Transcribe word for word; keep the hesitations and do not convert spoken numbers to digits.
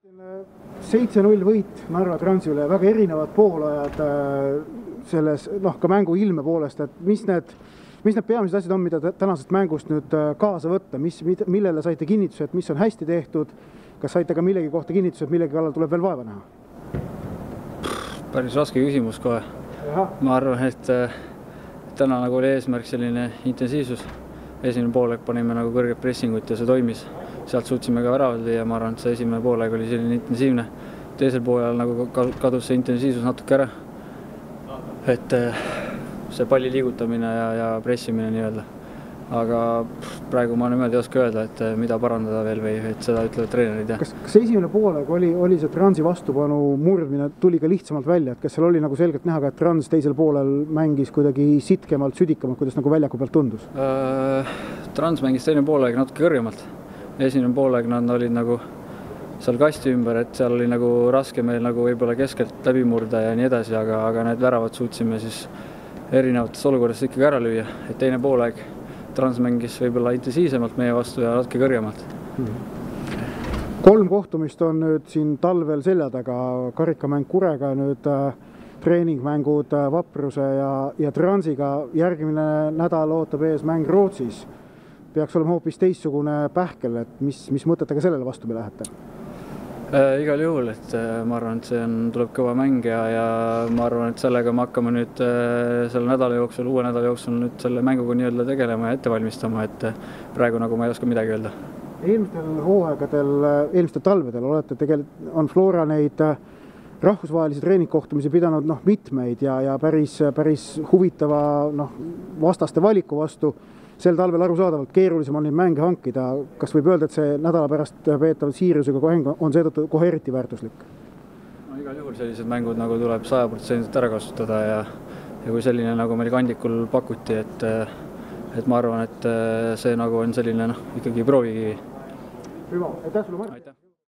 seitse null võit Narva Transi üle, väga erinevad poolajad selles, noh, ka mängu ilme poolest, et mis need, mis need peamised asjad on, mida tänasest mängust nüüd kaasa võtta, mis, millele saite kinnituse, et mis on hästi tehtud, kas saite ka millegi kohta kinnituse, et millegi kallal tuleb veel vaeva näha? Päris raske küsimus kohe. Ma arvan, et täna nagu oli eesmärk selline intensiivsus. Esimene poolek panime nagu kõrget pressingut ja see toimis. Sealt suutsime ka väravad lüüa, ma arvan, et see esimene poolek oli selline intensiivne. Teisel poolel nagu kadus see intensiivsus natuke ära. Et see palli liigutamine ja, ja pressimine nii-öelda. Aga praegu ma niimoodi ei oska öelda, et mida parandada veel või et seda ütlevad treenerid. Kas, kas esimene poolek oli, oli see Transi vastupanu murdmine tuli ka lihtsamalt välja, et kas seal oli nagu selgelt näha ka, et Trans teisel poolel mängis kuidagi sitkemalt, südikamalt, kuidas nagu väljaku pealt tundus? Äh, Trans mängis teine poolek natuke kõrgemalt. Esimene poolek nad olid nagu seal kasti ümber, et seal oli nagu raske meil nagu võib-olla keskelt läbi murda ja nii edasi, aga, aga need väravad suutsime siis erinevates olukorras ikkagi ära lüüa, et teine poolek Trans mängis võib-olla intensiivsemalt meie vastu ja natuke kõrgemalt. Kolm kohtumist on nüüd siin talvel selja taga, karikamäng Kurega, nüüd treeningmängud Vapruse ja, ja Transiga. Järgmine nädal ootab ees mäng Rootsis. Peaks olema hoopis teistsugune pähkel, et mis, mis mõtetega sellele vastu me lähete? Äh, igal juhul, et äh, ma arvan, et see on, tuleb kõva mäng ja, ja ma arvan, et sellega me hakkame nüüd äh, selle nädala jooksul, uue nädala jooksul nüüd selle mänguga nii-öelda tegelema ja ette valmistama, et äh, praegu nagu ma ei oska midagi öelda. Eelmistel hooaegadel, eelmistel talvedel olete tegelikult, on Flora neid rahvusvahelisi treeningkohtumisi pidanud noh, mitmeid ja, ja päris, päris huvitava noh, vastaste valiku vastu. Sel talvel arusaadavalt keerulisem on neid mänge hankida. Kas võib öelda, et see nädala pärast peetav Siiriusega koheng on seetõttu kohe eriti väärtuslik? No, igal juhul sellised mängud nagu tuleb sada protsenti ära kasutada ja, ja kui selline nagu meil kandikul pakuti, et, et ma arvan, et see nagu on selline noh, ikkagi proovikivi. Hüva, aitäh sulle, Mark! Aitäh!